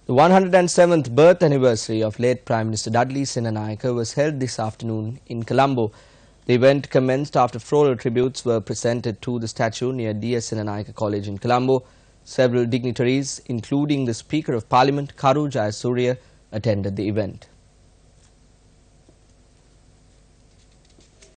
The 107th birth anniversary of late Prime Minister Dudley Senanayake was held this afternoon in Colombo. The event commenced after floral tributes were presented to the statue near D.S. Senanayake College in Colombo. Several dignitaries, including the Speaker of Parliament, Karu Jayasuriya, attended the event.